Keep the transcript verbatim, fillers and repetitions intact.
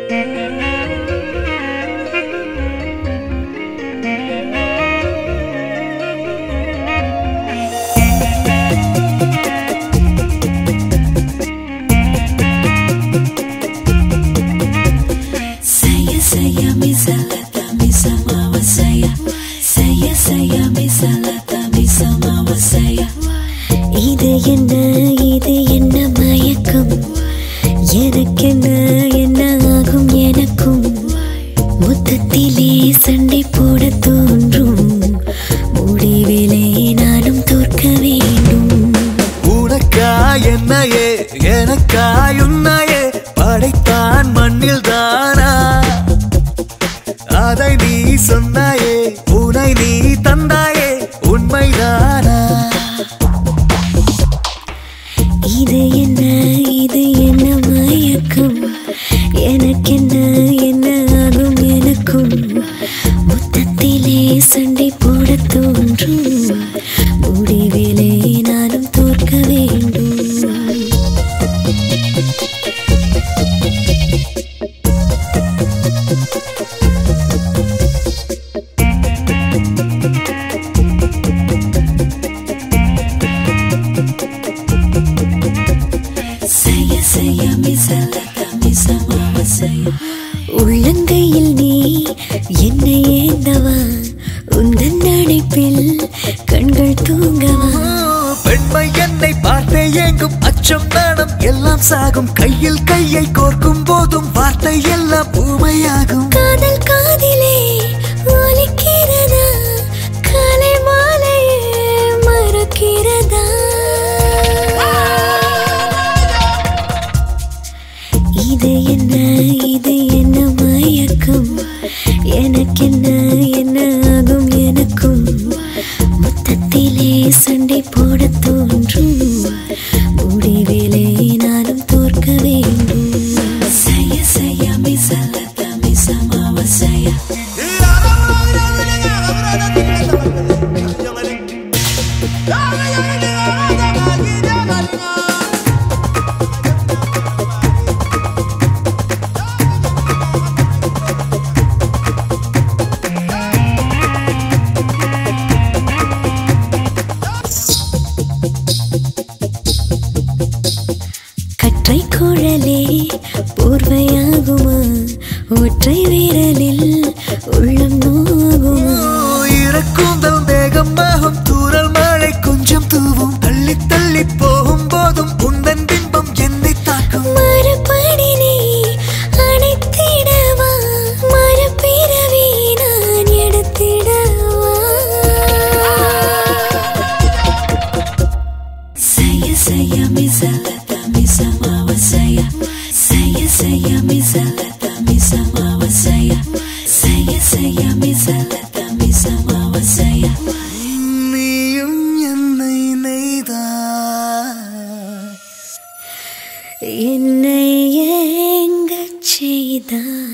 இது என்ன இது என்ன மயக்கம் எனக்கென்ன என்ன ஆகும் எனக்கும் மொத்தத்திலே சண்டை போட தோன்றும் முடிவிலே நானும் தோற்க வேண்டும் உனக்கா என்னையே எனக்காய் உன்னையே படைத்தான் மண்ணில் தானா அதை நீ சொன்னாயே உனை நீ தந்தாயே உண்மைதானா இது என்ன இது என்ன மயக்கம் எனக்கென்ன என்ன ஆகும் எனக்கும் மொத்தத்திலே சண்டை போட தோன்றும் முடிவிலே நானும் தோற்க வேண்டும் உள்ளங்கையில் நீ என்னை ஏந்தவா உந்தன் அணைப்பில் கண்கள் தூங்கவா பெண்மை என்னை பார்த்தே ஏங்கும் அச்சம் நாணம் எல்லாம் சாகும் கையில் கையை கோர்க்கும் போதும் வார்த்தை எல்லாம் ஊமையாகும் காதல் காதிலே ஒலிக்கிறதா காலை மாலையே மறக்கிறதா இது என்ன இது என்ன மயக்கம் எனக்கென்ன என்ன ஆகும் எனக்கும் மொத்தத்திலே சண்டை போட தோன்றும் முடிவிலே நானும் தோற்க வேண்டும் செய்ய செய்ய மிசலத மிசமாவ செய்ய கற்றை குழலே போர்வையாகுமா ஒற்றை வீரலில் உள்ளம் நோகுமா இறக்கும் வேகமாகும் தூரல் மழை கொஞ்சம் தூவும் தள்ளி தள்ளி போகும் போதும் உந்தன் பிம்பம் என்னை தாக்கும் மறுபடி நீ அணைத்திடவா மறுபிறவி நான் எடுத்திடவா செய்ய செய்ய மிசலத மிசமாவ செய்ய செய்ய செய்ய மிசலத மிசமாவ செய்ய செய்ய செய்ய மிசலத மிசமாவ செய்ய நீயும் என்னை நெய்தா என்னை ஏங்கச் செய்தாய்